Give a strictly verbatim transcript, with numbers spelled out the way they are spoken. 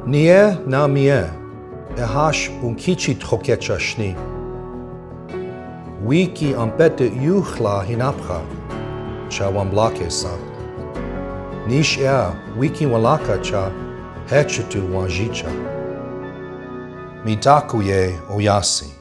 Nie na mie, ehash unkichi trokecha shni. Wiki ampete yuchla hinapcha, cha wamblake sa. Nish ea wiki walaka cha, hechutu wanjicha. Mitakuye Oyasin.